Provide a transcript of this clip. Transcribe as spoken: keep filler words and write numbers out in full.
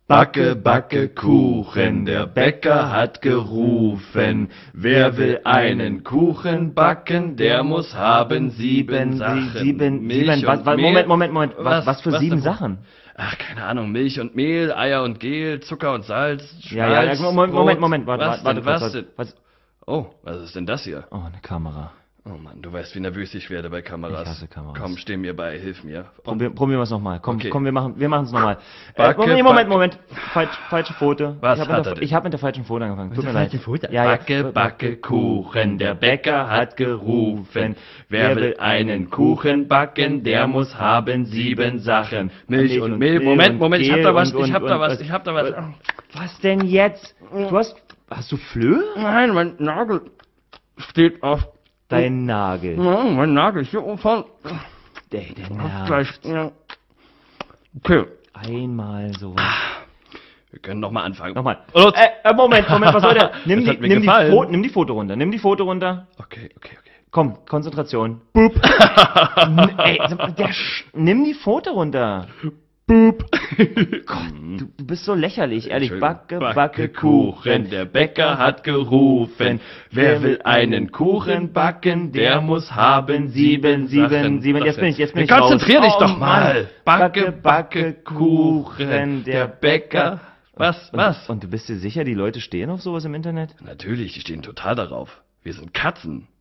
Backe, backe Kuchen, der Bäcker hat gerufen. Wer will einen Kuchen backen, der muss haben sieben Sachen. Sieben, Milch sieben, was, und was, Mehl. Moment, Moment, Moment, was, Was, was für was sieben denn? Sachen? Ach, keine Ahnung, Milch und Mehl, Eier und Gel, Zucker und Salz, Ja, ja, ja, Schmalz, Moment, Brot. Moment, Moment, warte, was warte, denn, warte, was kurz, denn? was? Oh, was ist denn das hier? Oh, eine Kamera. Oh Mann, du weißt, wie nervös ich werde bei Kameras. Ich hasse Kameras. Komm, steh mir bei, hilf mir. Probier, probieren wir es nochmal. Komm, Okay. komm, wir machen wir machen es nochmal. Äh, Backe, Moment, Moment, backe. Moment. Falsch, falsche Foto. Was ich habe hat mit, er der- denn? ich hab mit der falschen Foto angefangen. Tut mir der leid. falschen Foto? Ja, ja. Backe, backe Kuchen, der Bäcker hat gerufen. Wer will einen Kuchen backen, der muss haben sieben Sachen. Milch und Mehl. Moment, Moment, ich hab da was, ich hab da was, ich hab da was. Was denn jetzt? Du hast, hast du Flöhe? Nein, mein Nagel steht auf. Dein Nagel. Ja, mein Nagel ist hier oben. Der, der nervt. Gleich. Ja. Okay. Einmal sowas. Wir können nochmal anfangen. Nochmal. Los. Äh, äh, Moment, Moment, was soll der? Nimm, Das die, hat mir nimm, die gefallen. Fo nimm die Foto runter. Nimm die Foto runter. Okay, okay, okay. Komm, Konzentration. Boop. N ey, sag mal, der Sch nimm die Foto runter. Boop. Gott, du, du bist so lächerlich, ehrlich. Entschuldigung. Backe, backe Kuchen. Der Bäcker hat gerufen. Wer will einen Kuchen backen, der muss haben sieben, sieben, sieben. Jetzt bin ich, jetzt bin ich Konzentrier raus. dich Oh, doch mal. Mann. Backe, backe Kuchen. Der Bäcker. Was, was? Und du bist dir sicher, die Leute stehen auf sowas im Internet? Natürlich, die stehen total darauf. Wir sind Katzen.